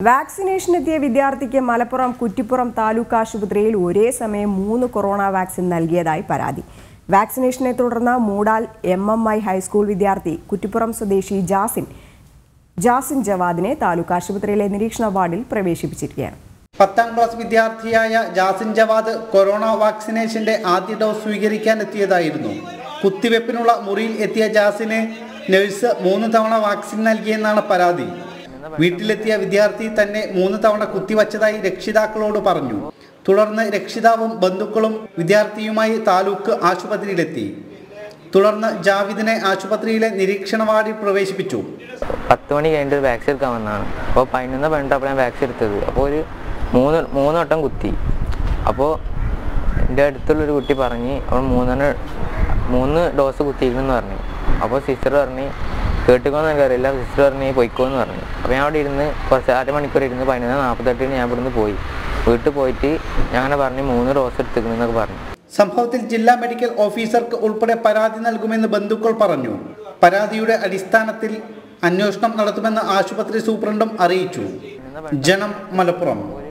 വാക്സിനേഷനെത്തിയ വിദ്യാർത്ഥിക്ക് മലപ്പുറം കുറ്റിപ്പുറം താലൂക്ക് ആശുപത്രിയിൽ ഒരേ സമയം 3 കൊറോണ വാക്സിൻ നൽകിയതായി പരാതി. വാക്സിനേഷനെ തുടർന്ന് മൂടാൽ MMI ഹൈസ്കൂൾ വിദ്യാർത്ഥി കുറ്റിപ്പുറം സ്വദേശി ജാസിൻ ജവാദിനെ താലൂക്ക് ആശുപത്രിയിലെ നിരീക്ഷണ വാർഡിൽ പ്രവേശിപ്പിച്ചിരിക്കുകയാണ്. 10ാം ക്ലാസ് വിദ്യാർത്ഥിയായ ജാസിൻ ജവാദ് കൊറോണ വാക്സിനേഷന്റെ ആദ്യ ഡോസ് സ്വീകരിക്കാൻ എത്തിയതായിരുന്നു. കുത്തിവെപ്പിനുള്ള മുറിയിൽ എത്തിയ ജാസിന് നഴ്സ് 3 തവണ വാക്സിൻ നൽകിയെന്നാണ് പരാതി. വീട്ടിലെത്തിയ വിദ്യാർത്ഥി തന്നെ 3 തവണ കുത്തിവച്ചതായി രക്ഷിതാക്കളോട് പറഞ്ഞു. തുടർന്ന് രക്ഷിതാവും ബന്ധുക്കളും വിദ്യാർത്ഥിയുമായി താലൂക്ക് ആശുപത്രിയിലെത്തി. തുടർന്ന് ജാവിദിനെ ആശുപത്രിയിലെ നിരീക്ഷണ വാർഡിൽ പ്രവേശിപ്പിച്ചു. 10 മണി കഴിഞ്ഞിട്ട് വാക്സിൻ എടുക്കാൻ വന്നതാണ്. അപ്പോൾ 11 പറഞ്ഞിട്ട് ഞാൻ വാക്സിൻ എടുത്തത്. അപ്പോൾ ഒരു 3 വട്ടം കുത്തി. അപ്പോൾ എൻ്റെ അടുത്തുള്ളൊരു കുട്ടി പറഞ്ഞ് അവൾ 3 ഡോസ് കുത്തിയിരുന്നെന്ന് പറഞ്ഞു. അപ്പോൾ സിസ്റ്റർ പറഞ്ഞ് കേട്ടിക്കോന്ന് എനിക്കറിയില്ല. സിസ്റ്റർ പറഞ്ഞ് പോയിക്കോന്ന് പറഞ്ഞു. അപ്പോൾ ഞാൻ അവിടെ ഇരുന്ന് കുറച്ച് അരമണിക്കൂർ ഇരുന്ന് 11:48 ഞാൻ ഇവിടുന്ന് പോയി. വീട്ടിൽ പോയിട്ട് ഞാൻ അങ്ങനെ പറഞ്ഞ് 3 ഡോസ് എടുത്തിരിക്കുന്നൊക്കെ പറഞ്ഞു. സംഭവത്തിൽ ജില്ലാ മെഡിക്കൽ ഓഫീസർക്ക് ഉൾപ്പെടെ പരാതി നൽകുമെന്ന് ബന്ധുക്കൾ പറഞ്ഞു. പരാതിയുടെ അടിസ്ഥാനത്തിൽ അന്വേഷണം നടത്തുമെന്ന് ആശുപത്രി സൂപ്രണ്ടും അറിയിച്ചു. ജനം, മലപ്പുറം.